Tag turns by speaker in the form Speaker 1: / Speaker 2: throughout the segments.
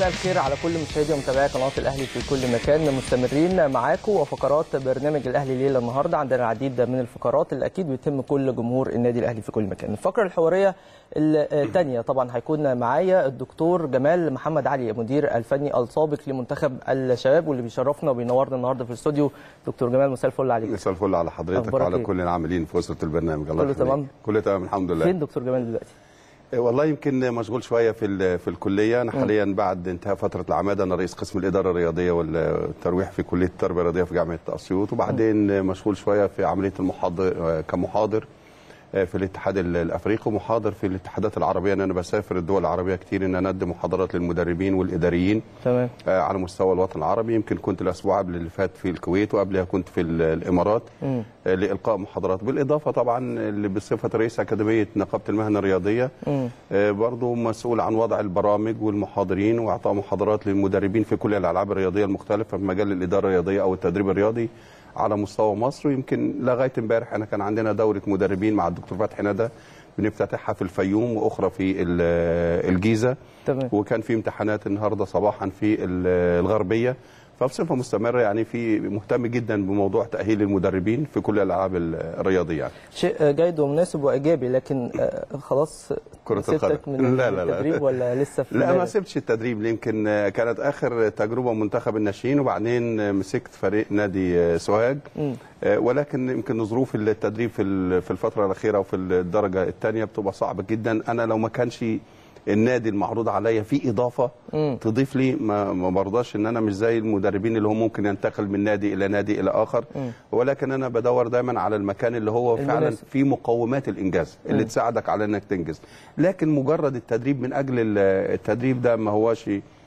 Speaker 1: مساء الخير على كل مشاهدي ومتابعي قناه الاهلي في كل مكان. مستمرين معاكم وفقرات برنامج الاهلي ليله النهارده. عندنا العديد من الفقرات اللي اكيد بيتم كل جمهور النادي الاهلي في كل مكان. الفقره الحواريه الثانيه طبعا هيكون معايا الدكتور جمال محمد علي، مدير الفني السابق لمنتخب الشباب، واللي بيشرفنا وبينورنا النهارده في الاستوديو. دكتور جمال مساء الفل عليك.
Speaker 2: مساء الفل على حضرتك وعلى كل العاملين في وسط البرنامج. الله
Speaker 1: كله تمام؟
Speaker 2: كله تمام الحمد لله.
Speaker 1: فين دكتور جمال دلوقتي؟
Speaker 2: والله يمكن مشغول شويه في الكليه. انا حاليا بعد انتهاء فتره العماده انا رئيس قسم الاداره الرياضيه والترويح في كليه التربيه الرياضيه في جامعه اسيوط، وبعدين مشغول شويه في عمليه المحاضر كمحاضر في الاتحاد الافريقي ومحاضر في الاتحادات العربيه. ان انا بسافر الدول العربيه كتير ان انا اقدم محاضرات للمدربين والاداريين
Speaker 1: تمام
Speaker 2: على مستوى الوطن العربي. يمكن كنت الاسبوع قبل اللي فات في الكويت وقبلها كنت في الامارات لالقاء محاضرات، بالاضافه طبعا اللي بصفه رئيس اكاديميه نقابه المهن الرياضيه برضه مسؤول عن وضع البرامج والمحاضرين واعطاء محاضرات للمدربين في كل الالعاب الرياضيه المختلفه في مجال الاداره الرياضيه او التدريب الرياضي على مستوى مصر. ويمكن لغايه امبارح انا كان عندنا دوره مدربين مع الدكتور فتحي ندى بنفتتحها في الفيوم واخرى في الجيزه.
Speaker 1: تمام.
Speaker 2: وكان في امتحانات النهارده صباحا في الغربيه. فبصفه مستمره يعني في مهتم جدا بموضوع تاهيل المدربين في كل الالعاب الرياضيه. يعني
Speaker 1: شيء جيد ومناسب وايجابي، لكن خلاص
Speaker 2: كرة القدم
Speaker 1: من التدريب ولا لسه في
Speaker 2: لا ما سبتش التدريب. يمكن كانت اخر تجربه منتخب الناشئين وبعدين مسكت فريق نادي سوهاج، ولكن يمكن ظروف التدريب في الفتره الاخيره وفي الدرجه الثانيه بتبقى صعبه جدا. انا لو ما كانش النادي المعروض عليا في اضافه تضيف لي ما برضاش ان انا مش زي المدربين اللي هو ممكن ينتقل من نادي الى نادي الى اخر، ولكن انا بدور دايما على المكان اللي هو فعلا فيه مقومات الانجاز اللي تساعدك على انك تنجز. لكن مجرد التدريب من اجل التدريب ده ما هواش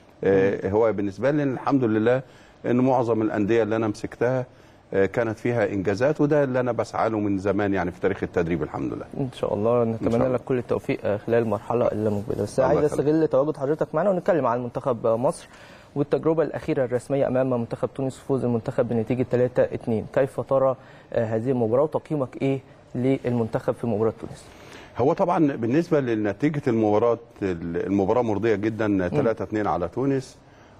Speaker 2: هو بالنسبه لي. الحمد لله ان معظم الانديه اللي انا مسكتها كانت فيها انجازات، وده اللي انا بسعى له من زمان يعني في تاريخ التدريب. الحمد لله
Speaker 1: ان شاء الله. نتمنى لك كل التوفيق خلال المرحله المقبله. بس عايز استغل تواجد حضرتك معنا ونتكلم عن منتخب مصر والتجربه الاخيره الرسميه امام منتخب تونس وفوز المنتخب بنتيجه 3-2. كيف ترى هذه المباراه وتقييمك ايه للمنتخب في مباراه تونس؟
Speaker 2: هو طبعا بالنسبه لنتيجه المباراه مرضيه جدا 3-2 على تونس.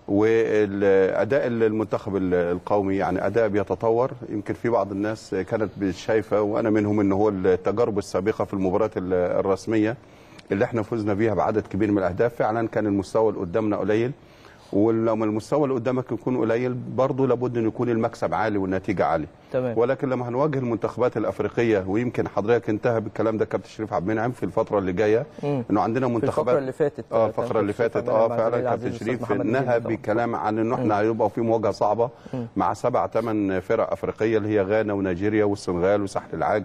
Speaker 2: والاداء المنتخب القومي يعني اداء بيتطور. يمكن في بعض الناس كانت شايفه وانا منهم ان هو التجارب السابقه في المباريات الرسميه اللي احنا فزنا بيها بعدد كبير من الاهداف فعلا كان المستوى اللي قدامنا قليل، ولما المستوى اللي قدامك يكون قليل برضه لابد ان يكون المكسب عالي والنتيجه عاليه.
Speaker 1: تمام.
Speaker 2: ولكن لما هنواجه المنتخبات الافريقيه، ويمكن حضرتك انتهى بالكلام ده كابتن شريف عبد المنعم في الفتره اللي جايه انه عندنا منتخبات
Speaker 1: الفقره اللي فاتت
Speaker 2: الفقره اللي فاتت فعلا كابتن شريف انها بكلام عن انه احنا هيبقى في مواجهه صعبه مع 7-8 فرق افريقيه اللي هي غانا ونيجيريا والسنغال وساحل العاج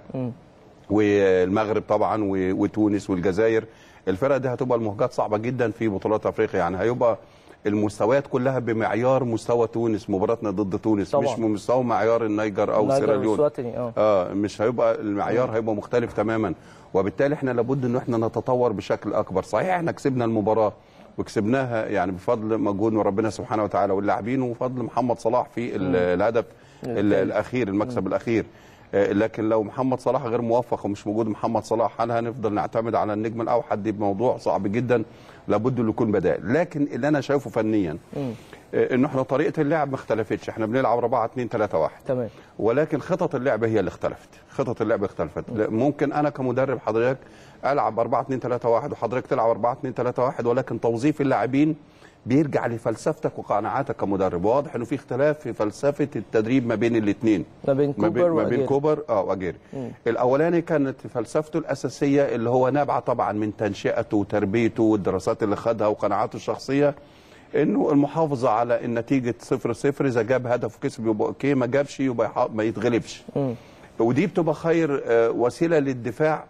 Speaker 2: والمغرب طبعا وتونس والجزائر. الفرق دي هتبقى المواجهات صعبه جدا في بطولات افريقيا. يعني هيبقى المستويات كلها بمعيار مستوى تونس. مباراتنا ضد تونس طبعا. مش بمستوى معيار النيجر او سيراليون. مش هيبقى المعيار هيبقى مختلف تماما، وبالتالي احنا لابد ان احنا نتطور بشكل اكبر. صحيح احنا كسبنا المباراه وكسبناها يعني بفضل مجهود من ربنا سبحانه وتعالى واللاعبين وفضل محمد صلاح في الهدف الاخير المكسب الاخير. لكن لو محمد صلاح غير موفق ومش موجود محمد صلاح، هل هنفضل نعتمد على النجم الاوحد؟ دي بموضوع صعب جدا، لابد انه يكون بدائل. لكن اللي انا شايفه فنيا انه احنا طريقه اللعب ما اختلفتش. احنا بنلعب 4-2-3-1
Speaker 1: تمام، ولكن
Speaker 2: خطط اللعب هي اللي اختلفت. خطط اللعب اختلفت. ممكن انا كمدرب حضرتك العب 4-2-3-1 وحضرتك تلعب 4-2-3-1، ولكن توظيف اللاعبين بيرجع لفلسفتك وقناعاتك كمدرب. واضح انه في اختلاف في فلسفه التدريب ما بين الاثنين،
Speaker 1: ما بين كوبر
Speaker 2: واجيري. الاولاني كانت فلسفته الاساسيه اللي هو نابعه طبعا من تنشئته وتربيته والدراسات اللي خدها وقناعاته الشخصيه، انه المحافظه على النتيجه 0-0. اذا جاب هدف وكسب يبقى اوكي، ما جابش يبقى ما يتغلبش. ودي بتبقى خير وسيله للدفاع،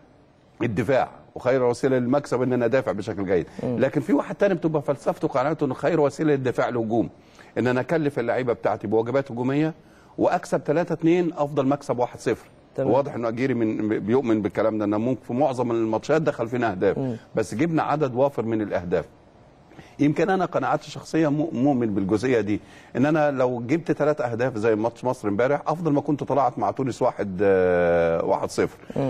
Speaker 2: وخير وسيله للمكسب ان انا ادافع بشكل جيد. لكن في واحد تاني بتبقى فلسفته وقناعته انه خير وسيله للدفاع الهجوم، ان انا اكلف اللعيبه بتاعتي بواجبات هجوميه واكسب 3-2 افضل مكسب 1-0. واضح انه اجيري بيؤمن بالكلام ده، ان ممكن في معظم الماتشات دخل فينا اهداف بس جبنا عدد وافر من الاهداف. يمكن انا قناعاتي الشخصيه مؤمن بالجزئيه دي، ان انا لو جبت 3 اهداف زي ماتش مصر امبارح افضل ما كنت طلعت مع تونس 1-0.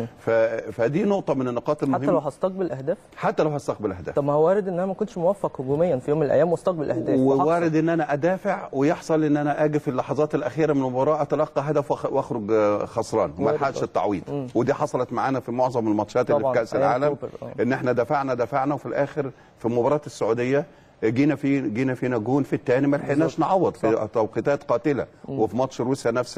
Speaker 2: فدي نقطه من النقاط المهمه.
Speaker 1: حتى لو هستقبل اهداف،
Speaker 2: حتى لو هستقبل اهداف.
Speaker 1: طب ما هو وارد ان انا ما كنتش موفق هجوميا في يوم من الايام واستقبل اهداف،
Speaker 2: ووارد ان انا ادافع ويحصل ان انا اجي في اللحظات الاخيره من المباراه اتلقى هدف واخرج خسران ما لحقش التعويض. ودي حصلت معانا في معظم الماتشات اللي في كاس العالم، ان احنا دفعنا وفي الاخر في مباراه السعوديه جينا فينا جون في الثاني ما لحقناش نعوض في توقيتات قاتله. وفي ماتش روسيا نفس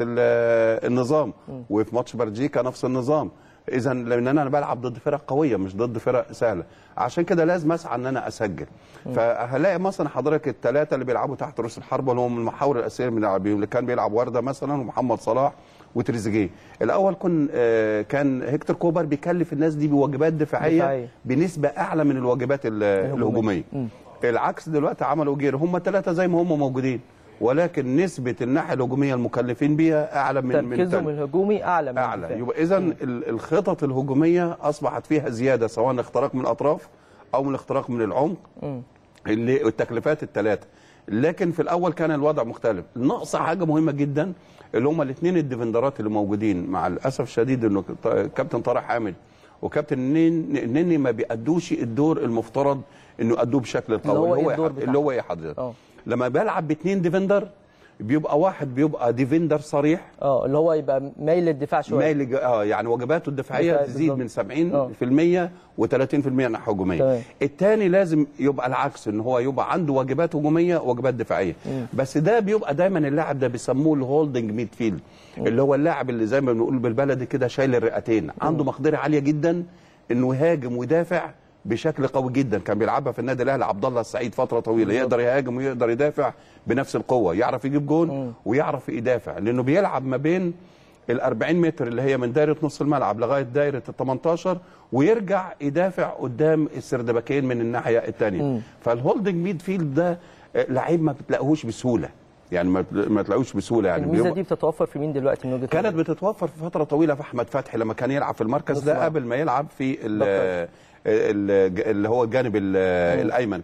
Speaker 2: النظام، وفي ماتش بلجيكا نفس النظام. اذا لان انا بلعب ضد فرق قويه مش ضد فرق سهله، عشان كده لازم اسعى ان انا اسجل. فهلاقي مثلا حضرتك ال3 اللي بيلعبوا تحت رؤوس الحربه اللي هم المحاور الاساسيه اللي كان بيلعب ورده مثلا ومحمد صلاح وتريزيجيه. الاول كان هيكتور كوبر بيكلف الناس دي بواجبات دفاعيه بنسبه اعلى من الواجبات الهجوميه. العكس دلوقتي عملوا جير، هم 3 زي ما هم موجودين، ولكن نسبه الناحيه الهجوميه المكلفين بيها اعلى من
Speaker 1: تركيزهم الهجومي اعلى.
Speaker 2: يبقى اذا الخطط الهجوميه اصبحت فيها زياده، سواء اختراق من الاطراف او من الاختراق من العمق، اللي التكلفات ال3. لكن في الاول كان الوضع مختلف. ناقصه حاجه مهمه جدا، اللي هم الاثنين الديفندرات اللي موجودين. مع الاسف الشديد انه كابتن طارق حامد وكابتن نني ما بيأدوش الدور المفترض انه يأدوه بشكل قوي. اللي هو ايه حضرتك؟ لما بلعب ب2 ديفندر بيبقى واحد بيبقى ديفندر صريح،
Speaker 1: اللي هو يبقى مايل للدفاع شويه،
Speaker 2: يعني واجباته الدفاعيه تزيد من 70% و30% ناحيه هجوميه. الثاني لازم يبقى العكس، ان هو يبقى عنده واجبات هجوميه وواجبات دفاعيه. بس ده بيبقى دايما اللاعب ده بيسموه الهولدنج ميد فيلد، اللي هو اللاعب اللي زي ما بنقول بالبلدي كده شايل الرئتين، عنده مقدره عاليه جدا انه يهاجم ويدافع بشكل قوي جدا. كان بيلعبها في النادي الاهلي عبد الله السعيد فتره طويله، يقدر يهاجم ويقدر يدافع بنفس القوه، يعرف يجيب جون ويعرف يدافع، لانه بيلعب ما بين ال40 متر اللي هي من دايره نص الملعب لغايه دايره ال18، ويرجع يدافع قدام السردباكين من الناحيه الثانيه. فالهولدنج ميد فيلد ده لعيب ما بتلاقوهوش بسهوله، يعني ما تلاقوش بسهوله. يعني
Speaker 1: الميزه دي بتتوفر في مين دلوقتي من وجهه
Speaker 2: كانت بتتوفر في فتره طويله في احمد فتحي لما كان يلعب في المركز ده قبل ما يلعب في اللي هو الجانب الايمن.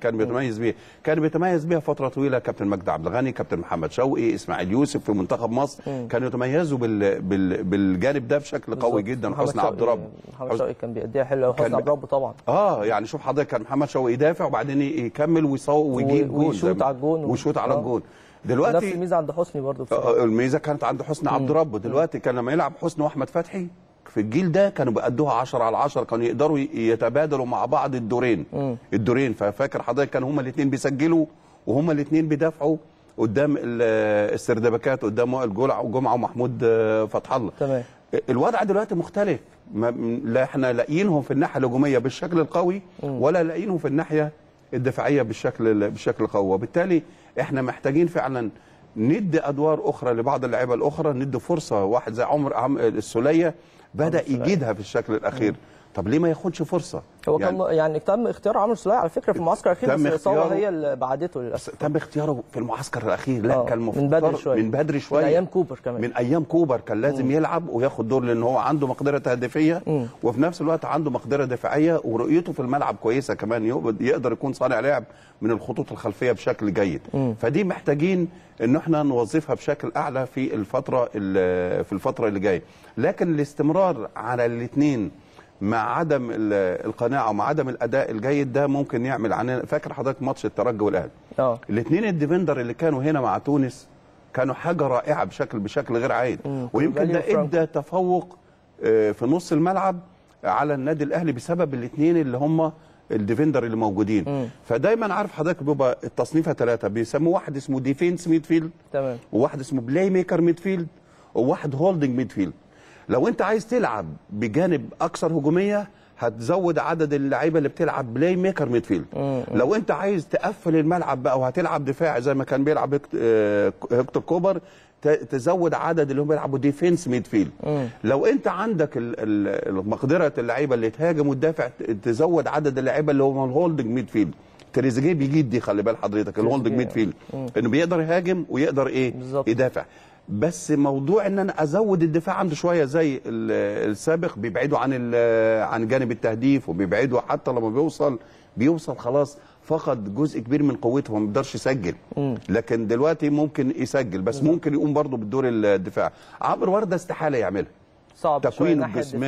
Speaker 2: كان بيتميز بيها فتره طويله كابتن مجدي عبد الغني، كابتن محمد شوقي، اسماعيل يوسف في منتخب مصر. كانوا يتميزوا بالجانب ده بشكل قوي جدا. حسني عبد رب،
Speaker 1: محمد شوقي كان بيأديها حلوه، وحسني عبد رب طبعا.
Speaker 2: يعني شوف حضرتك، كان محمد شوقي يدافع وبعدين يكمل ويصوب ويجيب جول ويشوط على الجون. دلوقتي
Speaker 1: نفس الميزه عند حسني برضه.
Speaker 2: الميزه كانت عند حسني عبد رب. دلوقتي كان لما يلعب حسني واحمد فتحي في الجيل ده كانوا بيأدوها 10 على 10، كانوا يقدروا يتبادلوا مع بعض الدورين. ففاكر حضرتك كان هما الاثنين بيسجلوا وهما الاثنين بيدافعوا قدام السردباكات، قدام وائل جمعه ومحمود فتح الله.
Speaker 1: تمام.
Speaker 2: الوضع دلوقتي مختلف، لا احنا لاقيينهم في الناحيه الهجوميه بالشكل القوي ولا لاقيينهم في الناحيه الدفاعيه بالشكل القوي. وبالتالي احنا محتاجين فعلا ندي ادوار اخرى لبعض اللعيبه الاخرى، ندي فرصه. واحد زي عمر السوليه بدا يجيدها في الشكل الاخير، طب ليه ما ياخدش فرصه؟
Speaker 1: هو يعني تم اختيار عمرو السوليه على فكره في المعسكر الاخير، بس الاصابه هي اللي بعدته للاسف.
Speaker 2: تم اختياره في المعسكر الاخير، لا كان
Speaker 1: من بدري شويه،
Speaker 2: من
Speaker 1: ايام كوبر كمان.
Speaker 2: من ايام كوبر كان لازم يلعب وياخد دور، لان هو عنده مقدره تهديفيه وفي نفس الوقت عنده مقدره دفاعيه، ورؤيته في الملعب كويسه كمان، يقدر يكون صانع لعب من الخطوط الخلفيه بشكل جيد. فدي محتاجين ان احنا نوظفها بشكل اعلى في الفتره اللي جايه. لكن الاستمرار على الاثنين مع عدم القناعه ومع عدم الاداء الجيد ده ممكن يعمل عننا. فاكر حضرتك ماتش الترجي والاهلي؟ الاثنين الديفندر اللي كانوا هنا مع تونس كانوا حاجه رائعه بشكل غير عادي، ويمكن ده ادى تفوق في نص الملعب على النادي الاهلي بسبب الاثنين اللي هم الديفندر اللي موجودين. فدايما عارف حضرتك بيبقى التصنيفه 3، بيسموه واحد اسمه ديفينس ميدفيلد،
Speaker 1: تمام،
Speaker 2: وواحد اسمه بلاي ميكر ميدفيلد، وواحد هولدنج ميدفيلد. لو انت عايز تلعب بجانب اكثر هجوميه هتزود عدد اللعيبه اللي بتلعب بلاي ميكر ميدفيلد. لو انت عايز تقفل الملعب بقى وهتلعب دفاعي زي ما كان بيلعب هيكتور كوبر، تزود عدد اللي هم بيلعبوا ديفينس ميدفيلد. لو انت عندك مقدره اللعيبه اللي تهاجم وتدافع، تزود عدد اللعيبه اللي هم الهولدنج ميدفيلد. تريزيجيه بيجيد دي، خلي بال حضرتك، الهولدنج ميدفيلد انه بيقدر يهاجم ويقدر يدافع. بس موضوع ان انا ازود الدفاع عنده شويه زي السابق، بيبعدوا عن جانب التهديف، وبيبعدوا حتى لما بيوصل خلاص فقد جزء كبير من قوته وما بيقدرش يسجل. لكن دلوقتي ممكن يسجل، بس ممكن يقوم برضه بالدور الدفاع. عمرو ورده استحاله يعملها.
Speaker 1: صعب
Speaker 2: تكوين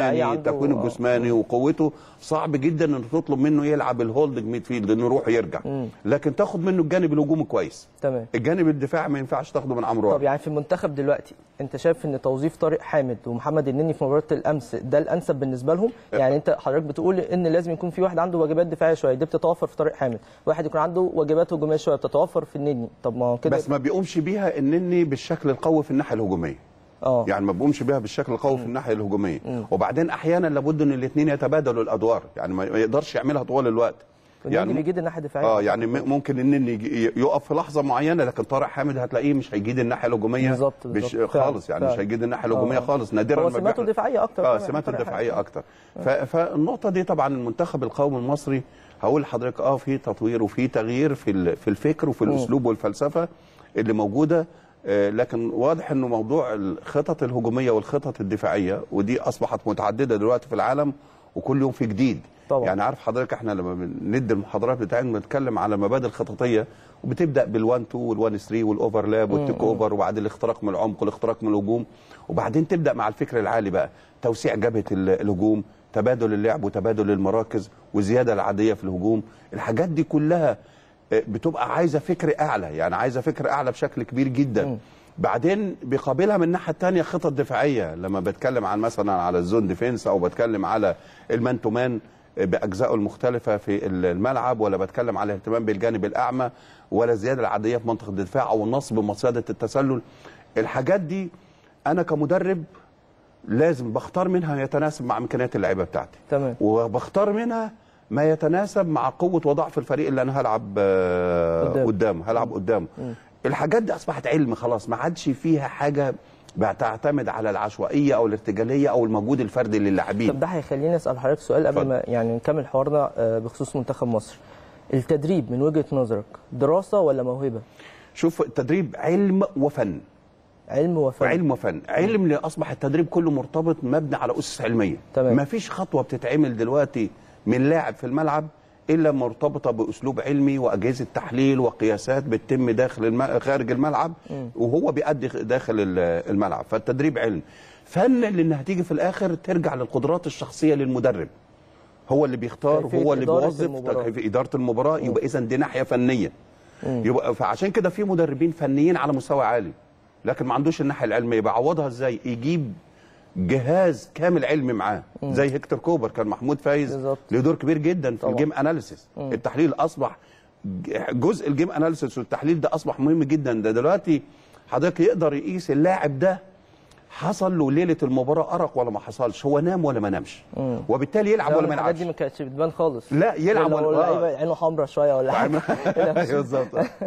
Speaker 2: الجسماني وقوته صعب جدا ان تطلب منه يلعب الهولدنج ميد فيلد، انه يروح يرجع. لكن تاخد منه الجانب الهجومي كويس.
Speaker 1: تمام.
Speaker 2: الجانب الدفاعي ما ينفعش تاخده من عمرو.
Speaker 1: طب يعني في المنتخب دلوقتي انت شايف ان توظيف طارق حامد ومحمد النني في مباراه الامس ده الانسب بالنسبه لهم؟ يعني انت حضرتك بتقول ان لازم يكون في واحد عنده واجبات دفاعيه شويه، دي بتتوفر في طارق حامد، واحد يكون عنده واجبات هجوميه شويه بتتوفر في النني. طب ما هو كده
Speaker 2: بس ما بيقومش بيها النني بالشكل القوي في الناحيه الهجوميه. يعني ما بيقومش بيها بالشكل القوي في الناحيه الهجوميه. وبعدين احيانا لابد ان الاثنين يتبادلوا الادوار، يعني ما يقدرش يعملها طوال الوقت.
Speaker 1: يعني بيجيد الناحيه الدفاعيه.
Speaker 2: يعني ممكن ان يقف في لحظه معينه، لكن طارق حامد هتلاقيه مش هيجيد الناحيه الهجوميه
Speaker 1: بالظبط
Speaker 2: خالص. يعني مش هيجيد الناحيه الهجوميه خالص، نادرا
Speaker 1: ما سماته الدفاعيه اكتر.
Speaker 2: سماته الدفاعيه اكتر. فالنقطه دي طبعا المنتخب القومي المصري هقول لحضرتك في تطوير وفي تغيير في الفكر وفي الاسلوب والفلسفه اللي موجوده. لكن واضح انه موضوع الخطط الهجوميه والخطط الدفاعيه ودي اصبحت متعدده دلوقتي في العالم، وكل يوم في جديد. طبعا. يعني عارف حضرتك احنا لما بندي المحاضرات بتاعتنا بنتكلم على مبادئ الخططيه، وبتبدا بال1 2 وال1 3 والاوفرلاب والتيك اوفر، وبعد الاختراق من العمق والاختراق من الهجوم، وبعدين تبدا مع الفكر العالي بقى توسيع جبهه الهجوم، تبادل اللعب وتبادل المراكز وزياده العاديه في الهجوم. الحاجات دي كلها بتبقى عايزه فكر اعلى، يعني عايزه فكر اعلى بشكل كبير جدا. بعدين بيقابلها من الناحيه الثانيه خطط دفاعيه، لما بتكلم عن مثلا على الزون ديفينس او بتكلم على المان تو مان باجزائه المختلفه في الملعب، ولا بتكلم على الاهتمام بالجانب الاعمى، ولا الزياده العاديه في منطقه الدفاع او النصب بمصيده التسلل. الحاجات دي انا كمدرب لازم بختار منها يتناسب مع امكانيات اللعيبه بتاعتي.
Speaker 1: تمام.
Speaker 2: وبختار منها ما يتناسب مع قوه وضعف الفريق اللي انا هلعب قدامه. الحاجات دي اصبحت علم خلاص، ما عادش فيها حاجه بتعتمد على العشوائيه او الارتجاليه او المجهود الفردي للاعبين.
Speaker 1: طب ده هيخليني اسال حضرتك سؤال قبل ما يعني نكمل حوارنا بخصوص منتخب مصر. التدريب من وجهه نظرك دراسه ولا موهبه؟
Speaker 2: شوف، التدريب علم وفن. علم وفن. علم اللي اصبح التدريب كله مرتبط مبني على اسس علميه.
Speaker 1: تمام.
Speaker 2: ما فيش خطوه بتتعمل دلوقتي من لاعب في الملعب الا مرتبطه باسلوب علمي واجهزه تحليل وقياسات بتتم داخل خارج الملعب وهو بيأدي داخل الملعب. فالتدريب علم. فن اللي هتيجي في الاخر ترجع للقدرات الشخصيه للمدرب، هو اللي بيختار وهو اللي بيوظف في اداره المباراه. يبقى اذا دي ناحيه فنيه. يبقى فعشان كده في مدربين فنيين على مستوى عالي لكن ما عندوش الناحيه العلميه. بيعوضها ازاي؟ يجيب جهاز كامل علمي معاه زي هيكتور كوبر. كان محمود فايز له دور كبير جدا في الجيم اناليسيس. التحليل اصبح جزء الجيم اناليسيس والتحليل ده اصبح مهم جدا. ده دلوقتي حضرتك يقدر يقيس اللاعب ده حصل له ليله المباراه ارق ولا ما حصلش، هو نام ولا ما نامش، وبالتالي يلعب ولا ما يلعبش.
Speaker 1: الحاجات دي ما كانتش بتبان خالص.
Speaker 2: لا يلعب ولا
Speaker 1: عينه حمراء شويه ولا حاجه.
Speaker 2: بالظبط.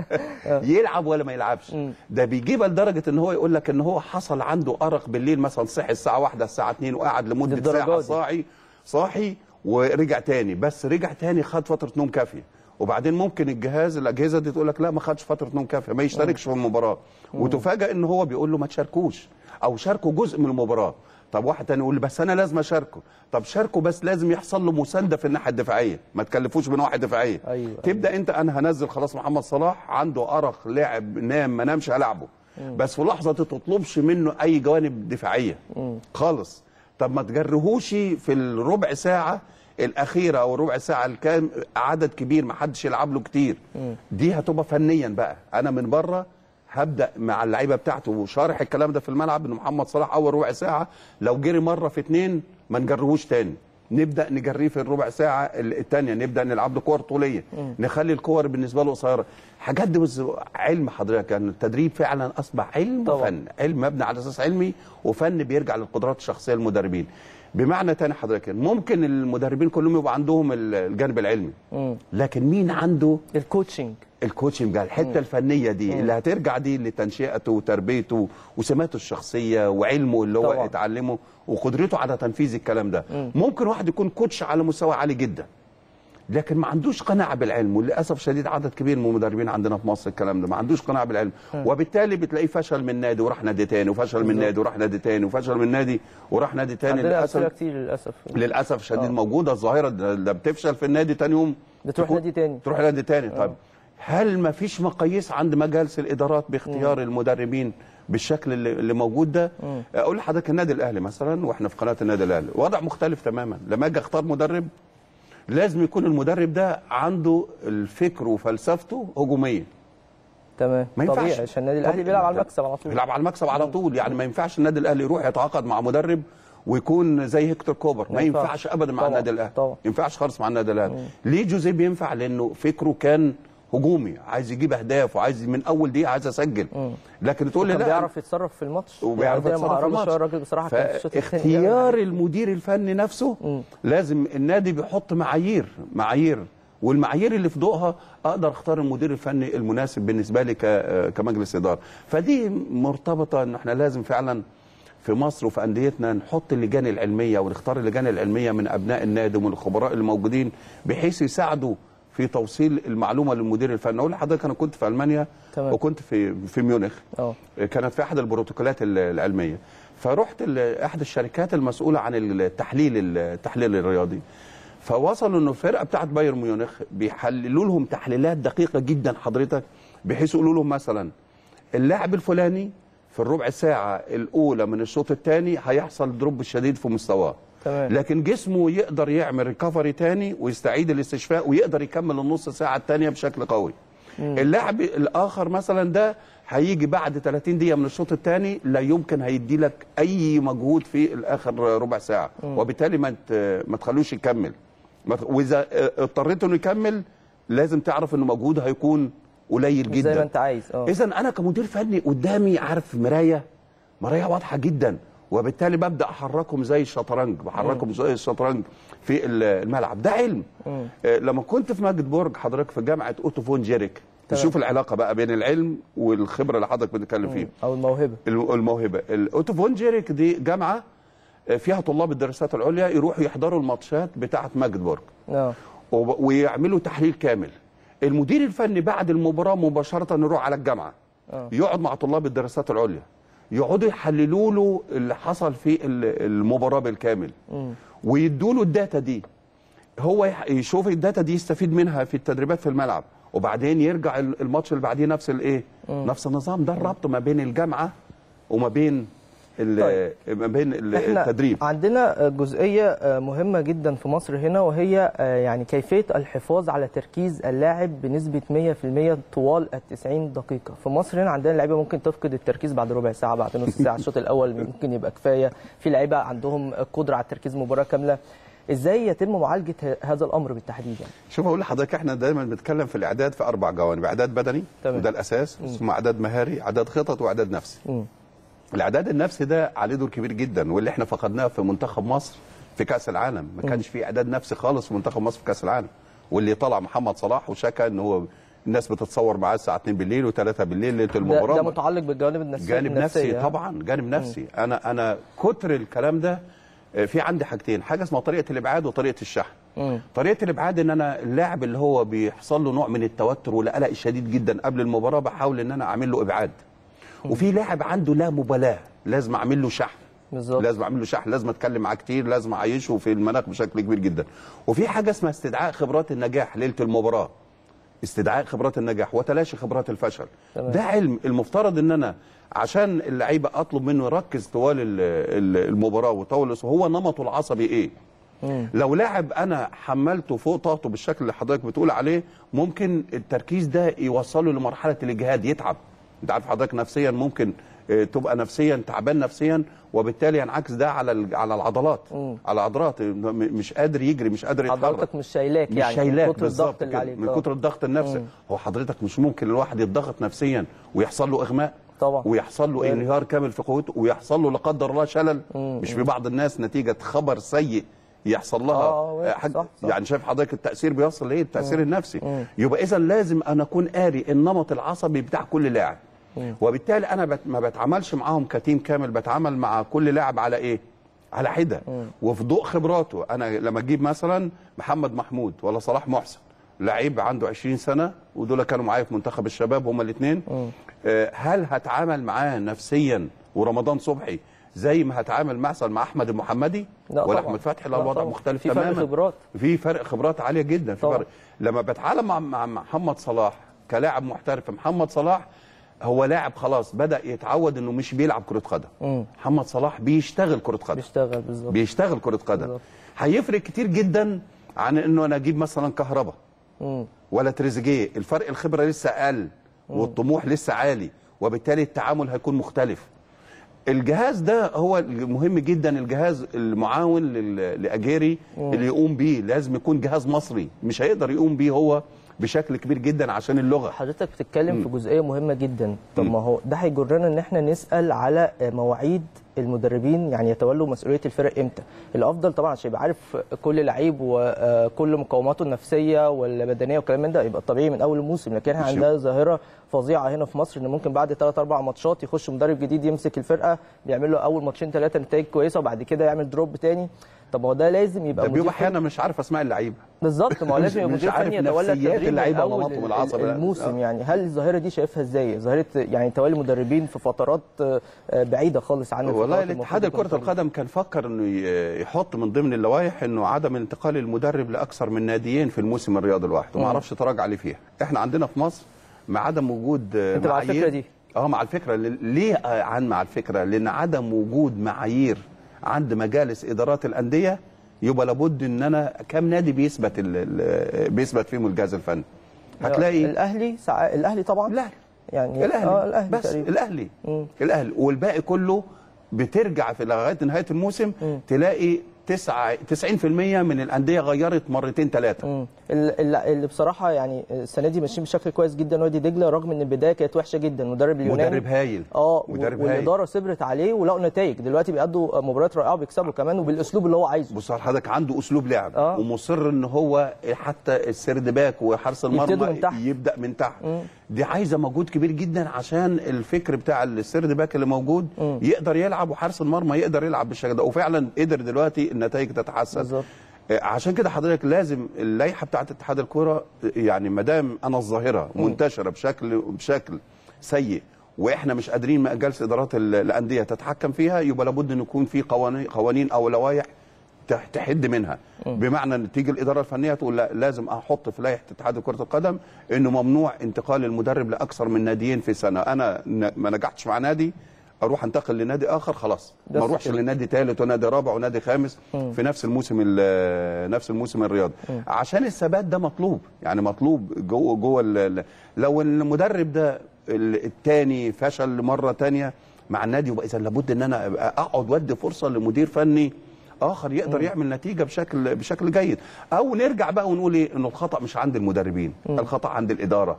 Speaker 2: يلعب ولا ما يلعبش. ده بيجيبها لدرجه ان هو يقول لك ان هو حصل عنده ارق بالليل، مثلا صحي الساعه 1 الساعه 2 وقعد لمده ساعه صاحي ورجع تاني، بس رجع تاني خد فتره نوم كافيه. وبعدين ممكن الاجهزه دي تقول لك لا ما خدش فتره نوم كافيه ما يشتركش في المباراه. وتفاجئ ان هو بيقول له ما تشاركوش او شاركوا جزء من المباراه. طب واحد تاني يقول بس انا لازم اشاركه. طب شاركه بس لازم يحصل له مسانده في الناحيه الدفاعيه، ما تكلفوش بنواحي دفاعيه. تبدا انت انا هنزل خلاص محمد صلاح عنده ارق لاعب نام ما نامش هلعبه. بس في لحظه ما تطلبش منه اي جوانب دفاعيه خالص. طب ما تجرهوش في الربع ساعه الاخيره او الربع ساعه اللي كان عدد كبير ما حدش يلعب له كتير. دي هتبقى فنيا بقى انا من بره هبدا مع اللعيبه بتاعته وشارح الكلام ده في الملعب ان محمد صلاح اول ربع ساعه لو جري مره في 2 ما نجرهوش تاني، نبدا نجريه في الربع ساعه الثانيه، نبدا نلعب له كور طوليه، نخلي الكور بالنسبه له قصيره. حاجات دي علم حضرتك. يعني التدريب فعلا اصبح علم وفن، علم مبني على اساس علمي وفن بيرجع للقدرات الشخصيه للمدربين. بمعنى تاني حضرتك ممكن المدربين كلهم يبقى عندهم الجانب العلمي لكن مين عنده الكوتشنج بقى الحته الفنيه دي اللي هترجع دي لتنشئته وتربيته وسماته الشخصيه وعلمه اللي هو اتعلمه وقدرته على تنفيذ الكلام ده. ممكن واحد يكون كوتش على مستوى عالي جدا لكن ما عندوش قناعه بالعلم، وللاسف شديد عدد كبير من المدربين عندنا في مصر الكلام ده ما عندوش قناعه بالعلم، وبالتالي بتلاقيه فشل من نادي وراح نادي تاني، وفشل من نادي وراح نادي تاني، وفشل من نادي وراح نادي تاني.
Speaker 1: للاسف
Speaker 2: كتير للاسف شديد موجوده الظاهره ده، بتفشل في النادي تاني يوم
Speaker 1: بتروح نادي تاني.
Speaker 2: تروح نادي تاني. طيب هل ما فيش مقاييس عند مجالس الادارات باختيار المدربين بالشكل اللي موجود ده؟ اقول لحضرتك النادي الاهلي مثلا، واحنا في قناه النادي الاهلي وضع مختلف تماما. لما اجي اختار مدرب لازم يكون المدرب ده عنده الفكر وفلسفته هجوميه.
Speaker 1: تمام، ما ينفعش طبيعي عشان النادي الاهلي بيلعب على المكسب على طول.
Speaker 2: بيلعب على المكسب على طول، يعني ما ينفعش النادي الاهلي يروح يتعاقد مع مدرب ويكون زي هيكتور كوبر، ما ينفعش ابدا مع النادي الاهلي. ما ينفعش خالص مع النادي الاهلي. ليه جوزيه ينفع؟ لانه فكره كان هجومي، عايز يجيب اهداف وعايز من اول دقيقه عايز اسجل. لكن تقول لي لا،
Speaker 1: بيعرف يتصرف في الماتش،
Speaker 2: وبيعرف يتصرف في الماتش.
Speaker 1: الراجل بصراحه كان
Speaker 2: اختيار المدير الفني نفسه لازم النادي بيحط معايير، والمعايير اللي في ضوءها اقدر اختار المدير الفني المناسب بالنسبه لي كمجلس اداره. فدي مرتبطه ان احنا لازم فعلا في مصر وفي انديتنا نحط اللجان العلميه ونختار اللجان العلميه من ابناء النادي ومن الخبراء الموجودين بحيث يساعدوا في توصيل المعلومه للمدير الفني. اقول لحضرتك انا كنت في المانيا وكنت في ميونخ، كانت في احد البروتوكولات العلميه، فرحت لاحد الشركات المسؤوله عن التحليل الرياضي، فوصلوا انه الفرقه بتاعت بايرن ميونخ بيحللوا لهم تحليلات دقيقه جدا حضرتك، بحيث يقولوا لهم مثلا اللاعب الفلاني في الربع ساعه الاولى من الشوط الثاني هيحصل دروب شديد في مستواه، لكن جسمه يقدر يعمل ريكفري تاني ويستعيد الاستشفاء ويقدر يكمل النص ساعه الثانيه بشكل قوي. اللاعب الاخر مثلا ده هيجي بعد 30 دقيقه من الشوط الثاني لا يمكن هيدي لك اي مجهود في الاخر ربع ساعه، وبالتالي ما تخلوش يكمل. واذا اضطريت انه يكمل لازم تعرف انه مجهوده هيكون قليل جدا
Speaker 1: زي ما انت عايز.
Speaker 2: اذا انا كمدير فني قدامي عارف مرايه واضحه جدا، وبالتالي ببدا احركهم زي الشطرنج، في الملعب. ده علم. لما كنت في ماجدبورج حضرتك في جامعه اوتو فون جيريك، تشوف العلاقه بقى بين العلم والخبره اللي حضرتك بنتكلم فيه،
Speaker 1: او الموهبه.
Speaker 2: الاوتو فون جيريك دي جامعه فيها طلاب الدراسات العليا يروحوا يحضروا الماتشات بتاعه ماجدبورج ويعملوا تحليل كامل. المدير الفني بعد المباراه مباشره يروح على الجامعه، يقعد مع طلاب الدراسات العليا، يقعدوا يحللوا له اللي حصل في المباراه بالكامل، ويدوا له الداتا دي، هو يشوف الداتا دي يستفيد منها في التدريبات في الملعب، وبعدين يرجع الماتش اللي بعديه نفس النظام. ده الربط ما بين الجامعه وما بين التدريب.
Speaker 1: عندنا جزئيه مهمه جدا في مصر هنا، وهي يعني كيفيه الحفاظ على تركيز اللاعب بنسبه 100% طوال ال90 دقيقه. في مصر هنا عندنا لعيبه ممكن تفقد التركيز بعد ربع ساعه، بعد نص ساعه، الشوط الاول ممكن يبقى كفايه، في لعيبه عندهم قدره على التركيز مباراه كامله. ازاي يتم معالجه هذا الامر بالتحديد؟ يعني
Speaker 2: شوف اقول لحضرتك، احنا دايما بنتكلم في الاعداد في 4 جوانب: اعداد بدني وده الاساس، ثم اعداد مهاري، اعداد خطط، واعداد نفسي. الاعداد النفسي ده عليه دور كبير جدا، واللي احنا فقدناه في منتخب مصر في كاس العالم. ما كانش في اعداد نفسي خالص في منتخب مصر في كاس العالم، واللي طلع محمد صلاح وشكى ان هو الناس بتتصور معاه الساعه 2 بالليل و3 بالليل ليله المباراه.
Speaker 1: ده متعلق بالجوانب النفسيه.
Speaker 2: جانب نفسي طبعا، جانب نفسي. انا كتر الكلام ده في عندي حاجتين: حاجه اسمها طريقه الابعاد وطريقه الشحن. طريقه الابعاد ان انا اللاعب اللي هو بيحصل له نوع من التوتر والقلق الشديد جدا قبل المباراه بحاول ان انا اعمل له ابعاد. وفي لاعب عنده لا مبالاه لازم اعمل له شحن. بالظبط، لازم اعمل له شحن، لازم اتكلم معاه كتير، لازم اعيشه في المناخ بشكل كبير جدا. وفي حاجه اسمها استدعاء خبرات النجاح ليله المباراه، استدعاء خبرات النجاح وتلاشي خبرات الفشل. ده علم المفترض ان انا عشان اللعيبه اطلب منه يركز طوال المباراه وطول هو نمطه العصبي ايه. لو لاعب انا حملته فوق طاقته بالشكل اللي حضرتك بتقول عليه، ممكن التركيز ده يوصله لمرحله الاجهاد، يتعب. انت عارف حضرتك نفسيا ممكن تبقى نفسيا تعبان نفسيا، وبالتالي ينعكس ده على العضلات، على العضلات، مش قادر يجري، مش قادر يتحرك،
Speaker 1: عضلاتك مش شايلاك، يعني
Speaker 2: مش شايلاك
Speaker 1: من كتر الضغط اللي عليك،
Speaker 2: من كتر الضغط النفسي. هو حضرتك مش ممكن الواحد يتضغط نفسيا ويحصل له اغماء
Speaker 1: طبعا،
Speaker 2: ويحصل له انهيار كامل في قوته، ويحصل له لا قدر الله شلل. مش في بعض الناس نتيجه خبر سيء يحصل لها
Speaker 1: صح.
Speaker 2: يعني شايف حضرتك التاثير بيوصل لايه؟ التاثير النفسي. يبقى اذا لازم انا اكون قاري النمط العصبي بتاع كل لاعب، وبالتالي انا ما بتعاملش معاهم كتيم كامل، بتعامل مع كل لاعب على ايه؟ على حده. وفي ضوء خبراته انا لما اجيب مثلا محمد محمود ولا صلاح محسن، لعيب عنده 20 سنه ودول كانوا معايا في منتخب الشباب هما الاثنين، هل هتعامل معاه نفسيا ورمضان صبحي زي ما هتعامل مثلا مع احمد المحمدي ولا احمد فتحي؟ لا، الوضع مختلف تماما.
Speaker 1: في فرق خبرات،
Speaker 2: في فرق خبرات عاليه جدا. في فرق لما بتعامل مع محمد صلاح كلاعب محترف. محمد صلاح هو لاعب خلاص بدا يتعود انه مش بيلعب كره قدم. محمد صلاح بيشتغل كره قدم،
Speaker 1: بيشتغل بالظبط،
Speaker 2: بيشتغل كره قدم. هيفرق كتير جدا عن انه انا اجيب مثلا كهربا ولا تريزيجيه. الفرق الخبره لسه اقل والطموح لسه عالي، وبالتالي التعامل هيكون مختلف. الجهاز ده هو مهم جدا، الجهاز المعاون لاجيري اللي يقوم بيه لازم يكون جهاز مصري، مش هيقدر يقوم بيه هو بشكل كبير جدا عشان اللغه.
Speaker 1: حضرتك بتتكلم في جزئيه مهمه جدا. طب ما هو ده هيجرنا ان احنا نسال على مواعيد المدربين، يعني يتولوا مسؤوليه الفرق امتى. الافضل طبعا عشان يبقى عارف كل لعيب وكل مقوماته النفسيه والبدنيه والكلام من ده، يبقى الطبيعي من اول الموسم. لكن احنا عندنا ظاهره فظيعه هنا في مصر ان ممكن بعد 3 4 ماتشات يخش مدرب جديد يمسك الفرقه، بيعمل له اول ماتشين 3 نتائج كويسه وبعد كده يعمل دروب تاني. طب هو ده لازم يبقى
Speaker 2: مدير احيانا مش عارف اسماء اللعيبه
Speaker 1: بالظبط. ما هو لازم يبقى مدير فني يتولى التدريب من اول الموسم. يعني هل الظاهره دي شايفها ازاي؟ ظاهره يعني تولي مدربين في فترات بعيده خالص عن
Speaker 2: والله الاتحاد كره القدم كان فكر انه يحط من ضمن اللوائح انه عدم انتقال المدرب لاكثر من ناديين في الموسم الرياضي الواحد، وما اعرفش تراجع ليه فيها. احنا عندنا في مصر مع عدم وجود
Speaker 1: انت مع الفكره دي؟
Speaker 2: مع الفكره. ليه مع الفكره؟ لان عدم وجود معايير عند مجالس ادارات الانديه، يبقى لابد ان انا كام نادي بيثبت فيهم الجهاز الفني. هتلاقي
Speaker 1: الاهلي طبعا،
Speaker 2: لا
Speaker 1: يعني
Speaker 2: الاهلي بس تقريبا. الاهلي والباقي كله بترجع في لغايه نهايه الموسم تلاقي 90% من الانديه غيرت مرتين 3.
Speaker 1: اللي بصراحه يعني السنه دي ماشيين بشكل كويس جدا وادي دجله، رغم ان البدايه كانت وحشه جدا. مدرب اليوناني
Speaker 2: مدرب هايل،
Speaker 1: والاداره صبرت عليه ولقوا نتائج. دلوقتي بيأدوا مباريات رائعه وبيكسبوا كمان وبالاسلوب اللي هو عايزه.
Speaker 2: بص حضرتك عنده اسلوب لعب ومصر ان هو حتى السيرد باك وحارس المرمى يبدا من تحت. دي عايزه مجهود كبير جدا عشان الفكر بتاع السيرد باك اللي موجود يقدر يلعب وحارس المرمى يقدر يلعب بالشكل ده، وفعلا قدر دلوقتي النتائج تتحسن بالظبط. عشان كده حضرتك لازم اللائحه بتاعت اتحاد الكوره، يعني ما دام انا الظاهره منتشره بشكل سيء واحنا مش قادرين مجالس ادارات الانديه تتحكم فيها، يبقى لابد ان يكون في قوانين او لوائح تحد منها. بمعنى ان تيجي الاداره الفنيه تقول لا، لازم احط في لائحه اتحاد كره القدم انه ممنوع انتقال المدرب لاكثر من ناديين في سنه. انا ما نجحتش مع نادي اروح انتقل لنادي اخر، خلاص ما اروحش لنادي ثالث ونادي رابع ونادي خامس في نفس الموسم الرياضي. عشان الثبات ده مطلوب، يعني مطلوب جوه لو المدرب ده الثاني فشل مره ثانيه مع النادي، يبقى اذا لابد ان انا اقعد وادي فرصه لمدير فني اخر يقدر يعمل نتيجه بشكل جيد. او نرجع بقى ونقول ايه، انه الخطا مش عند المدربين، الخطا عند الاداره.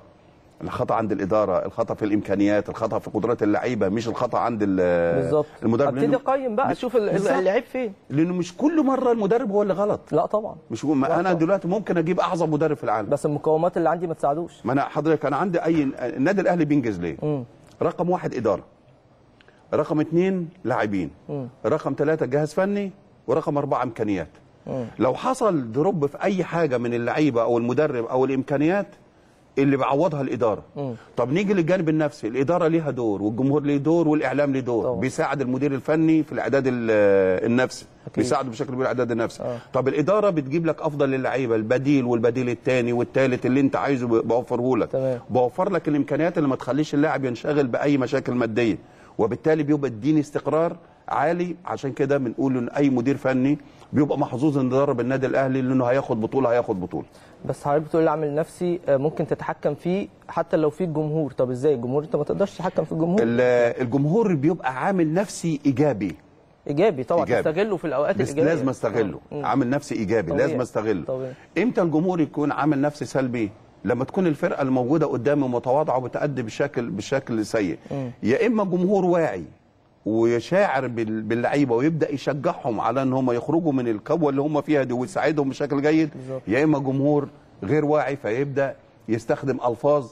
Speaker 2: الخطا في الامكانيات، الخطا في قدرات اللعيبه، مش الخطا عند المدرب.
Speaker 1: ابتدي اقيم بقى اشوف اللعيب فين،
Speaker 2: لانه مش كل مره المدرب هو اللي غلط.
Speaker 1: لا طبعا
Speaker 2: مش انا دلوقتي ممكن اجيب اعظم مدرب في العالم
Speaker 1: بس المقومات اللي عندي ما تساعدوش.
Speaker 2: ما انا حضرتك انا عندي النادي الاهلي بينجز ليه؟ رقم 1 اداره، رقم 2 لاعبين، رقم 3 جهاز فني، ورقم 4 امكانيات. لو حصل دروب في اي حاجه من اللعيبه او المدرب او الامكانيات اللي بيعوضها الاداره. طب نيجي للجانب النفسي، الاداره ليها دور والجمهور ليه دور والاعلام ليه دور. بيساعد المدير الفني في الاعداد النفسي، بيساعده بشكل كبير الاعداد النفسي. طب الاداره بتجيب لك افضل للعيبه، البديل والبديل الثاني والثالث اللي انت عايزه بوفره لك. بوفر لك الامكانيات اللي ما تخليش اللاعب ينشغل باي مشاكل ماديه، وبالتالي بيبقى الدين استقرار عالي. عشان كده بنقول ان اي مدير فني بيبقى محظوظ ان يدرب النادي الاهلي، لانه هياخد بطوله.
Speaker 1: بس حضرتك بتقول العامل النفسي ممكن تتحكم فيه حتى لو في الجمهور. طب ازاي الجمهور؟ انت ما تقدرش تتحكم في الجمهور.
Speaker 2: الجمهور بيبقى عامل نفسي ايجابي طبعا، تستغله في الاوقات الايجابيه. لازم استغله. عامل نفسي ايجابي طبيعي. لازم استغله. امتى الجمهور يكون عامل نفسي سلبي؟ لما تكون الفرقه الموجوده قدامه متواضعه وبتأدي بشكل سيء. يا اما جمهور واعي وشاعر باللعيبه ويبدا يشجعهم على ان هم يخرجوا من الكبوه اللي هم فيها دي ويساعدهم بشكل جيد بالزبط. يا اما جمهور غير واعي فيبدا يستخدم الفاظ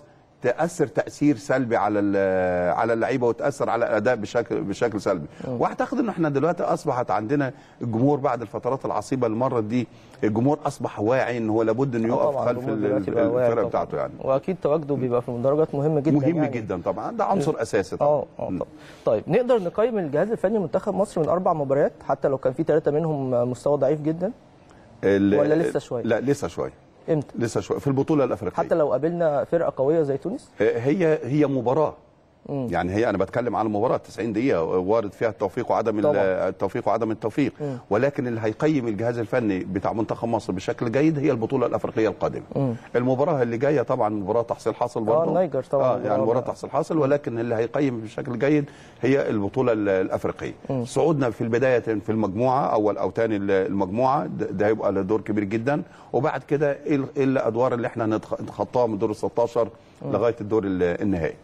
Speaker 2: تاثر تاثير سلبي على اللعيبه وتاثر على الاداء بشكل سلبي. واعتقد ان احنا دلوقتي اصبحت عندنا الجمهور بعد الفترات العصيبه اللي مرت دي، الجمهور اصبح واعي ان هو لابد انه يقف خلف الفرقه بتاعته يعني.
Speaker 1: واكيد تواجده بيبقى في المدرجات مهم جدا،
Speaker 2: مهم يعني جدا طبعا، ده عنصر اساسي طبعا.
Speaker 1: طيب نقدر نقيم الجهاز الفني منتخب مصر من 4 مباريات حتى لو كان في 3 منهم مستوى ضعيف جدا ولا لسه شويه؟
Speaker 2: لا لسه شويه.
Speaker 1: امتى؟
Speaker 2: لسه شويه في البطوله الافريقيه،
Speaker 1: حتى لو قابلنا فرقه قويه زي تونس.
Speaker 2: هي مباراه. يعني هي انا بتكلم على مباراه 90 دقيقه وارد فيها التوفيق وعدم التوفيق، ولكن اللي هيقيم الجهاز الفني بتاع منتخب مصر بشكل جيد هي البطوله الافريقيه القادمه. المباراه اللي جايه طبعا مباراه تحصيل حاصل برضه،
Speaker 1: النيجر طبعا
Speaker 2: يعني مباراه تحصيل حاصل، ولكن اللي هيقيم بشكل جيد هي البطوله الافريقيه. صعودنا في البدايه في المجموعه اول او ثاني المجموعه ده هيبقى له دور كبير جدا، وبعد كده ايه الادوار اللي احنا نتخطاها من دور ال 16 لغايه الدور النهائي.